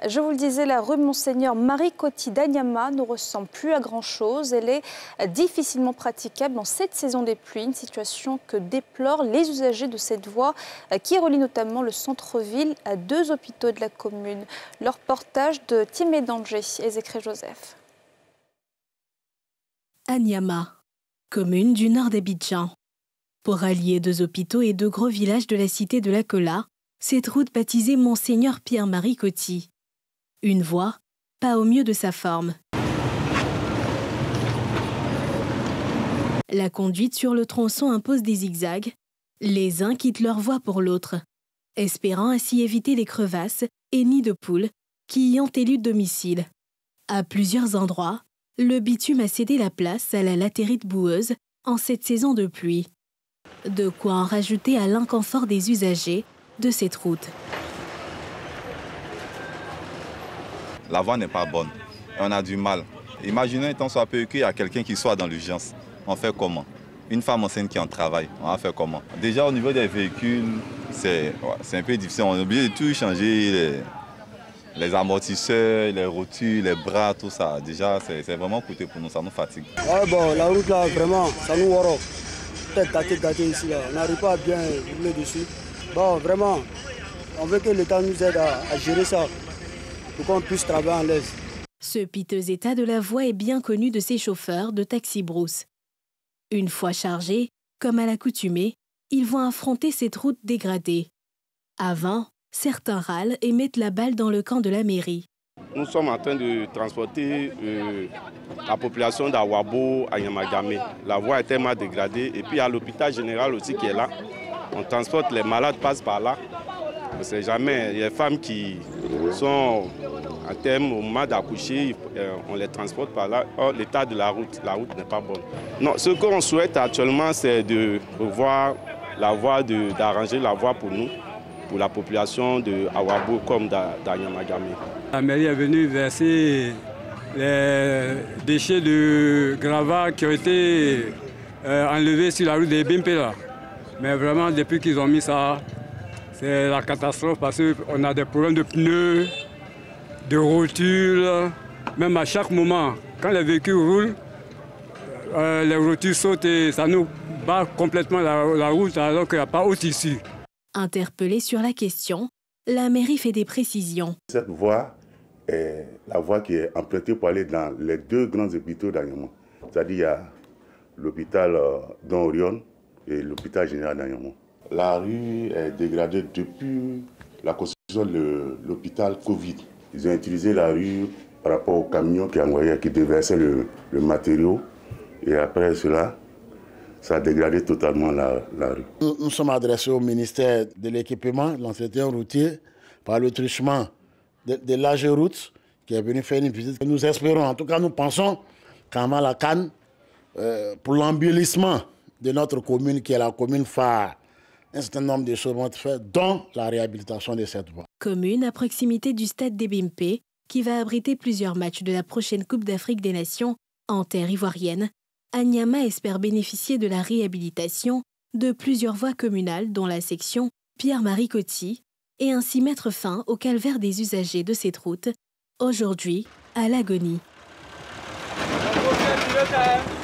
Je vous le disais, la rue Monseigneur Marie Coty d'Anyama ne ressemble plus à grand-chose. Elle est difficilement praticable en cette saison des pluies, une situation que déplorent les usagers de cette voie qui relie notamment le centre-ville à 2 hôpitaux de la commune. Leur reportage de Timé Danger et Zécré Joseph. Anyama, commune du nord d'Abidjan. Pour allier 2 hôpitaux et 2 gros villages de la cité de la Kola, cette route baptisée Monseigneur Pierre-Marie Coty. Une voie, pas au mieux de sa forme. La conduite sur le tronçon impose des zigzags. Les uns quittent leur voie pour l'autre, espérant ainsi éviter les crevasses et nids de poules qui y ont élu domicile. À plusieurs endroits, le bitume a cédé la place à la latérite boueuse en cette saison de pluie. De quoi en rajouter à l'inconfort des usagers de cette route. La voie n'est pas bonne et on a du mal. Imaginons étant soit peu qu'il y a quelqu'un qui soit dans l'urgence. On fait comment? Une femme enceinte qui en travaille, on va faire comment? Déjà au niveau des véhicules, c'est un peu difficile. On est obligé de tout changer, les amortisseurs, les rotures, les bras, tout ça. Déjà, c'est vraiment coûteux pour nous, ça nous fatigue. Ouais, bon, la route là, vraiment, ça nous worok. Peut-être gâté ici, là. On n'arrive pas à bien rouler dessus. Bon, vraiment, on veut que l'État nous aide à gérer ça pour qu'on puisse travailler en l'aise. Ce piteux état de la voie est bien connu de ces chauffeurs de taxi brousse. Une fois chargés, comme à l'accoutumée, ils vont affronter cette route dégradée. Avant, certains râlent et mettent la balle dans le camp de la mairie. Nous sommes en train de transporter la population d'Awabo à Nyamagame. La voie est tellement dégradée. Et puis il y a l'hôpital général aussi qui est là. On transporte, les malades passent par là. On ne sait jamais. Il y a des femmes qui sont en termes au moment d'accoucher, on les transporte par là. Or, l'état de la route n'est pas bonne. Non, ce qu'on souhaite actuellement, c'est de revoir la voie, d'arranger la voie pour nous, pour la population de Awabo comme d'Anyamagame. La mairie est venue verser les déchets de gravats qui ont été enlevés sur la route des Bimpé. Mais vraiment, depuis qu'ils ont mis ça, c'est la catastrophe parce qu'on a des problèmes de pneus, de rotures. Même à chaque moment, quand les véhicules roulent, les rotures sautent et ça nous bat complètement la route alors qu'il n'y a pas haute issue. Interpellée sur la question, la mairie fait des précisions. Cette voie est la voie qui est empruntée pour aller dans les 2 grands hôpitaux d'Anyama. C'est-à-dire il y a l'hôpital Don Orion et l'hôpital général d'Anyama. La rue est dégradée depuis la construction de l'hôpital Covid. Ils ont utilisé la rue par rapport au camion qui déversait le matériau. Et après cela, ça a dégradé totalement la rue. Nous sommes adressés au ministère de l'équipement, de l'entretien routier, par le truchement de l'AG Route, qui est venu faire une visite. Nous espérons, en tout cas nous pensons, qu'à Malakan, pour l'embellissement de notre commune, qui est la commune phare, un certain nombre de choses vont être faites, dont la réhabilitation de cette voie. Commune à proximité du stade des Bimpé, qui va abriter plusieurs matchs de la prochaine Coupe d'Afrique des Nations en terre ivoirienne, Anyama espère bénéficier de la réhabilitation de plusieurs voies communales, dont la section Pierre-Marie Coty, et ainsi mettre fin au calvaire des usagers de cette route, aujourd'hui à l'agonie.